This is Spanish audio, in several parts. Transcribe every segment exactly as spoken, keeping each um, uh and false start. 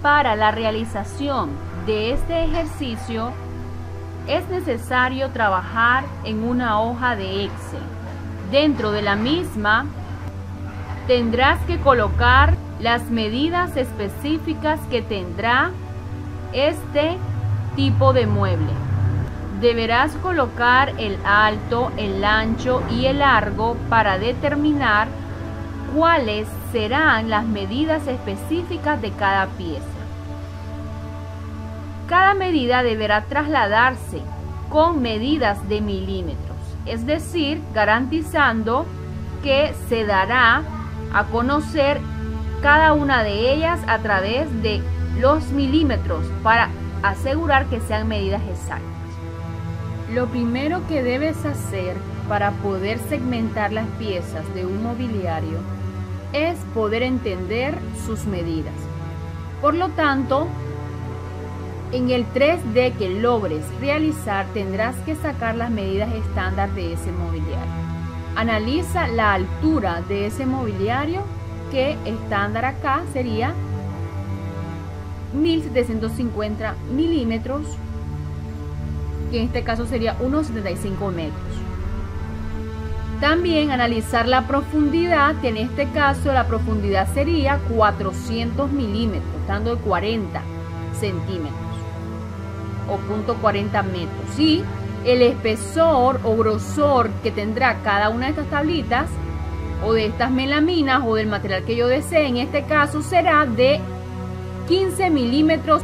Para la realización de este ejercicio es necesario trabajar en una hoja de Excel. Dentro de la misma tendrás que colocar las medidas específicas que tendrá este tipo de mueble. Deberás colocar el alto, el ancho y el largo para determinar cuáles serán las medidas específicas de cada pieza. Cada medida deberá trasladarse con medidas de milímetros, es decir, garantizando que se dará a conocer cada una de ellas a través de los milímetros para asegurar que sean medidas exactas. Lo primero que debes hacer para poder segmentar las piezas de un mobiliario es poder entender sus medidas. Por lo tanto, en el tres D que logres realizar tendrás que sacar las medidas estándar de ese mobiliario. Analiza la altura de ese mobiliario, que estándar acá sería mil setecientos cincuenta milímetros, que en este caso sería uno coma setenta y cinco metros. También analizar la profundidad, que en este caso la profundidad sería cuatrocientos milímetros, dando cuarenta centímetros o punto cuarenta metros. Y el espesor o grosor que tendrá cada una de estas tablitas o de estas melaminas o del material que yo desee, en este caso será de quince milímetros.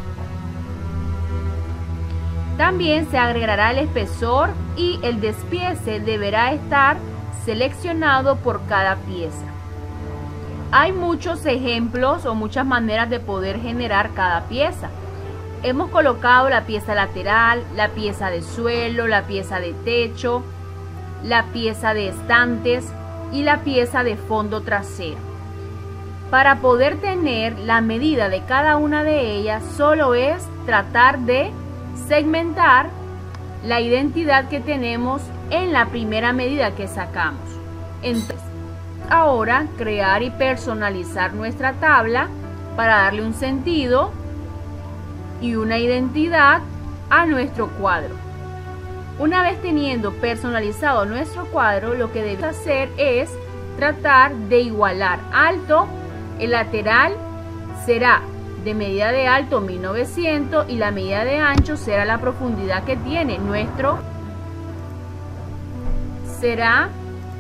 También se agregará el espesor y el despiece deberá estar seleccionado por cada pieza. Hay muchos ejemplos o muchas maneras de poder generar cada pieza. Hemos colocado la pieza lateral, la pieza de suelo, la pieza de techo, la pieza de estantes y la pieza de fondo trasero. Para poder tener la medida de cada una de ellas, solo es tratar de segmentar la identidad que tenemos en la primera medida que sacamos. Entonces, ahora crear y personalizar nuestra tabla para darle un sentido y una identidad a nuestro cuadro. Una vez teniendo personalizado nuestro cuadro, lo que debemos hacer es tratar de igualar alto. El lateral será de medida de alto mil novecientos y la medida de ancho será la profundidad que tiene nuestro será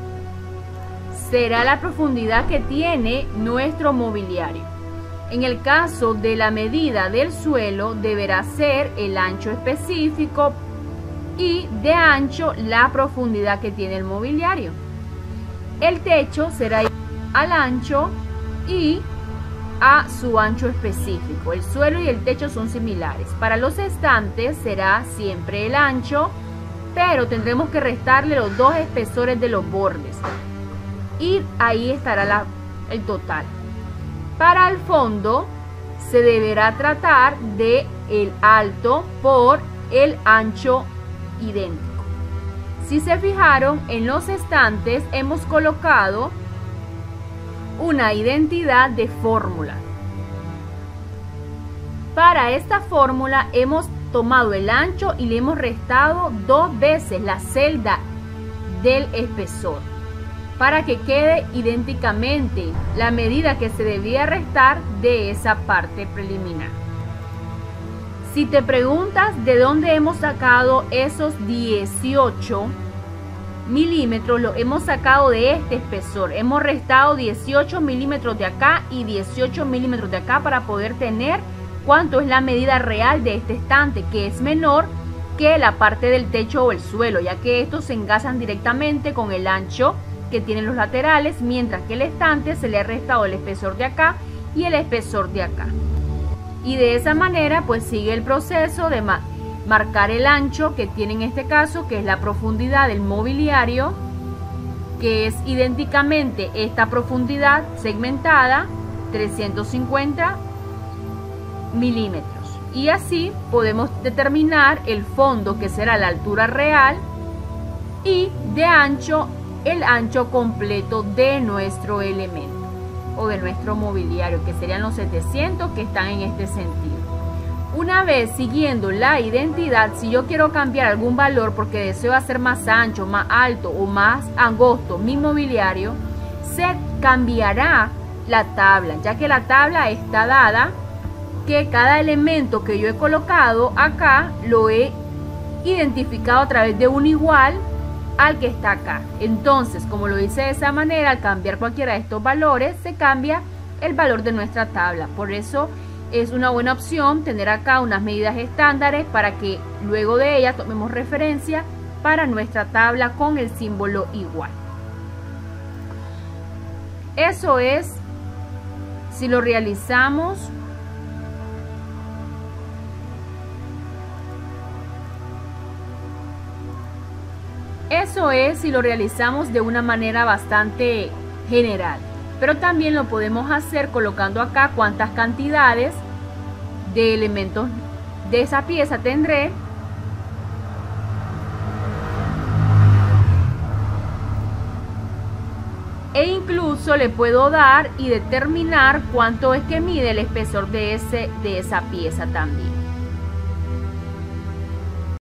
será la profundidad que tiene nuestro mobiliario. En el caso de la medida del suelo deberá ser el ancho específico y de ancho la profundidad que tiene el mobiliario. El techo será al ancho y a su ancho específico. El suelo y el techo son similares. Para los estantes será siempre el ancho, pero tendremos que restarle los dos espesores de los bordes y ahí estará la, el total. Para el fondo se deberá tratar de el alto por el ancho idéntico. Si se fijaron, en los estantes hemos colocado una identidad de fórmula. Para esta fórmula hemos tomado el ancho y le hemos restado dos veces la celda del espesor para que quede idénticamente la medida que se debía restar de esa parte preliminar. Si te preguntas de dónde hemos sacado esos dieciocho milímetros, lo hemos sacado de este espesor. Hemos restado dieciocho milímetros de acá y dieciocho milímetros de acá para poder tener cuánto es la medida real de este estante, que es menor que la parte del techo o el suelo, ya que estos se engasan directamente con el ancho que tienen los laterales, mientras que el estante se le ha restado el espesor de acá y el espesor de acá. Y de esa manera pues sigue el proceso de ma marcar el ancho que tiene en este caso, que es la profundidad del mobiliario, que es idénticamente esta profundidad segmentada, trescientos cincuenta milímetros. Y así podemos determinar el fondo, que será la altura real, y de ancho el ancho completo de nuestro elemento. o de nuestro mobiliario, que serían los setecientos que están en este sentido. Una vez siguiendo la identidad, si yo quiero cambiar algún valor porque deseo hacer más ancho, más alto o más angosto mi mobiliario, se cambiará la tabla, ya que la tabla está dada que cada elemento que yo he colocado acá lo he identificado a través de un igual al que está acá. Entonces, como lo hice de esa manera, al cambiar cualquiera de estos valores, se cambia el valor de nuestra tabla. Por eso es una buena opción tener acá unas medidas estándares para que luego de ellas tomemos referencia para nuestra tabla con el símbolo igual. Eso es si lo realizamos Eso es si lo realizamos de una manera bastante general, pero también lo podemos hacer colocando acá cuántas cantidades de elementos de esa pieza tendré, e incluso le puedo dar y determinar cuánto es que mide el espesor de, ese, de esa pieza también.